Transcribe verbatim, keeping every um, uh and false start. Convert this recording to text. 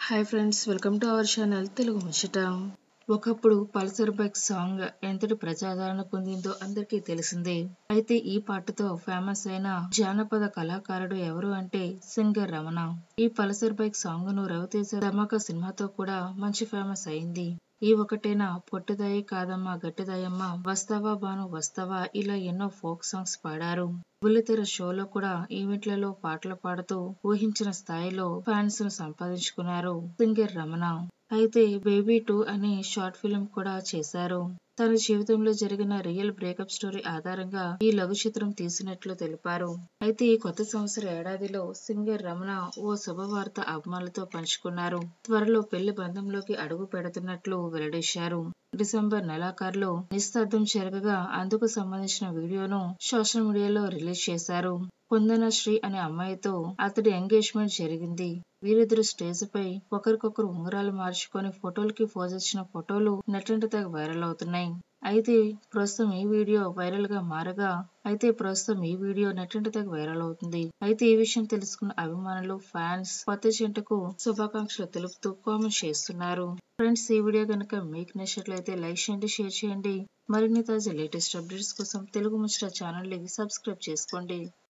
Hi friends, welcome to our channel Telugu ముచ్చట. ఒకప్పుడు Pulsar bike song ఎంతటి ప్రజాదరణ పొందిందో అందరికీ తెలిసిందే. అయితే ఈ పాటతో ఫేమస్ అయిన జానపద కళాకారుడు ఎవరు అంటే సింగర్ రమణ. ఈ పల్సర్ బైక్ సాంగ్ ను రవితేజ ధమాకా సినిమాతో కూడా మంచి ఫేమస్ అయింది. ఈ ఒకటేనా పొట్టుదాయి కాదమ్మా గట్టిదాయమ్మ, వస్తావా బాను వస్తావా ఇలా ఎన్నో ఫోక్ సాంగ్స్ పాడారు. బుల్లితెర షోలో కూడా ఈవెంట్లలో పాటలు పాడుతూ ఊహించిన స్థాయిలో ఫ్యాన్స్ ను సంపాదించుకున్నారు సింగర్ రమణ. అయితే బేబీ టూ అనే షార్ట్ ఫిల్మ్ కూడా చేశారు. తన జీవితంలో జరిగిన రియల్ బ్రేకప్ స్టోరీ ఆధారంగా ఈ లఘు చిత్రం తీసినట్లు తెలిపారు. అయితే ఈ కొత్త సంవత్సర ఏడాదిలో సింగర్ రమణ ఓ శుభవార్త అభిమానులతో పంచుకున్నారు. త్వరలో పెళ్లి బంధంలోకి అడుగు పెడుతున్నట్లు వెల్లడించారు. డిసెంబర్ నెలాఖరులో నిశ్శబ్దం జరగగా అందుకు సంబంధించిన వీడియోను సోషల్ మీడియాలో రిలీజ్ చేశారు. కుందన శ్రీ అనే అమ్మాయితో అతడి ఎంగేజ్మెంట్ జరిగింది. వీరిద్దరు స్టేజ్ పై ఒకరికొకరు ఉంగరాలు మార్చుకొని ఫోటోలకి పోజ్ ఇచ్చిన ఫోటోలు నెట్టింట తెగ వైరల్ అవుతున్నాయి. అయితే ప్రస్తుతం ఈ వీడియో వైరల్ గా మారగా అయితే ప్రస్తుతం ఈ వీడియో నెట్టింట తెగ వైరల్ అవుతుంది. అయితే ఈ విషయం తెలుసుకున్న అభిమానులు, ఫ్యాన్స్ కొత్త జంటకు శుభాకాంక్షలు తెలుపుతూ కామెంట్ చేస్తున్నారు. ఫ్రెండ్స్, ఈ వీడియో కనుక మీకు నచ్చినట్లయితే లైక్ చేయండి, షేర్ చేయండి. మరిన్ని తాజా లేటెస్ట్ అప్డేట్స్ కోసం తెలుగు ముచ్చట ఛానల్ ని సబ్స్క్రైబ్ చేసుకోండి.